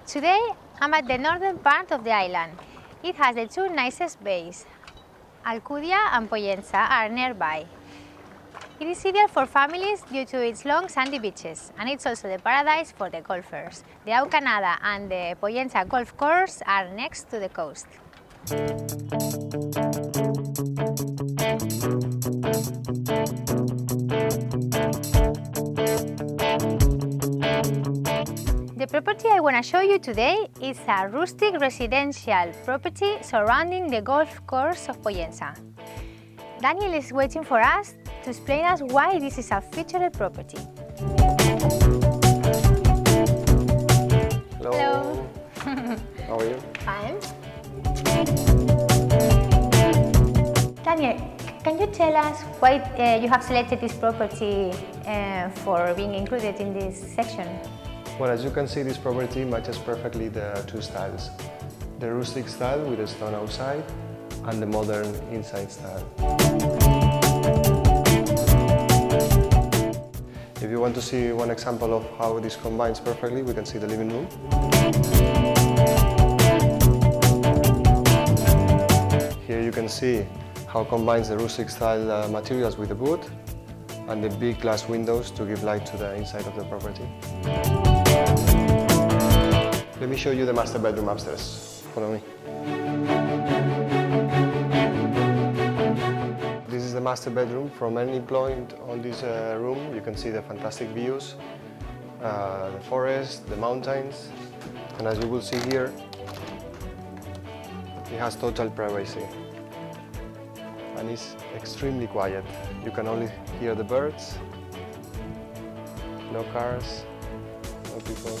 Today I'm at the northern part of the island. It has the two nicest bays. Alcudia and Pollença are nearby. It is ideal for families due to its long sandy beaches, and it's also the paradise for the golfers. The Aucanada and the Pollença golf course are next to the coast. The property I want to show you today is a rustic residential property surrounding the golf course of Pollença. Daniel is waiting for us to explain us why this is a featured property. Hello. How are you? Fine. Daniel, can you tell us why you have selected this property for being included in this section? Well, as you can see, this property matches perfectly the two styles. The rustic style with the stone outside and the modern inside style. If you want to see one example of how this combines perfectly, we can see the living room. Here you can see how it combines the rustic style materials with the wood and the big glass windows to give light to the inside of the property. Let me show you the master bedroom upstairs. Follow me. This is the master bedroom. From any point on this room, you can see the fantastic views, the forest, the mountains, and as you will see here, it has total privacy and it's extremely quiet. You can only hear the birds, no cars, no people.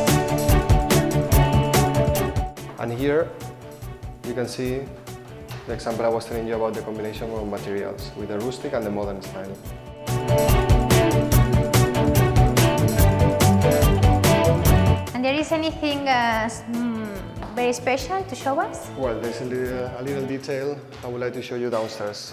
And here you can see the example I was telling you about the combination of materials with the rustic and the modern style. And there is anything very special to show us? Well, there's a little detail I would like to show you downstairs.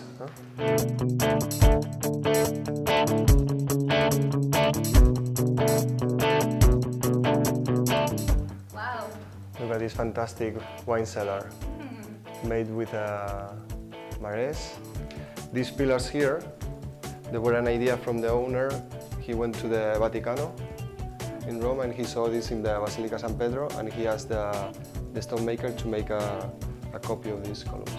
Wow! Look at this fantastic wine cellar made with marés. These pillars here, they were an idea from the owner. He went to the Vaticano in Rome and he saw this in the Basilica San Pedro, and he asked the stonemaker to make a copy of these columns.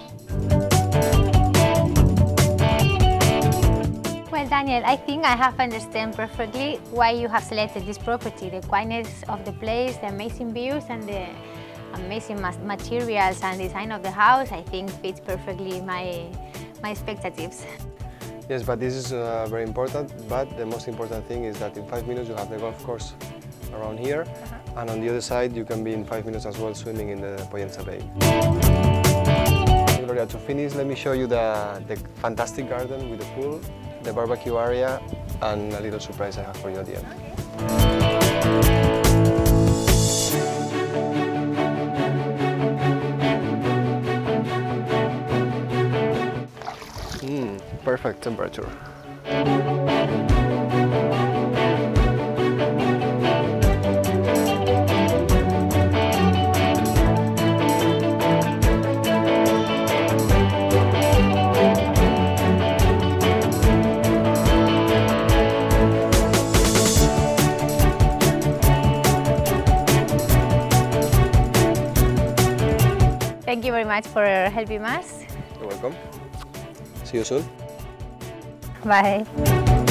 Well, Daniel, I think I have understood perfectly why you have selected this property. The quietness of the place, the amazing views, and the amazing materials and design of the house, I think fits perfectly my expectations. Yes, but this is very important, but the most important thing is that in 5 minutes you have the golf course around here, and on the other side you can be in 5 minutes as well swimming in the Pollença Bay. Gloria, to finish, let me show you the fantastic garden with the pool, the barbecue area, and a little surprise I have for you at the end. Perfect temperature. Thank you very much for helping us. You're welcome. See you soon. Bye.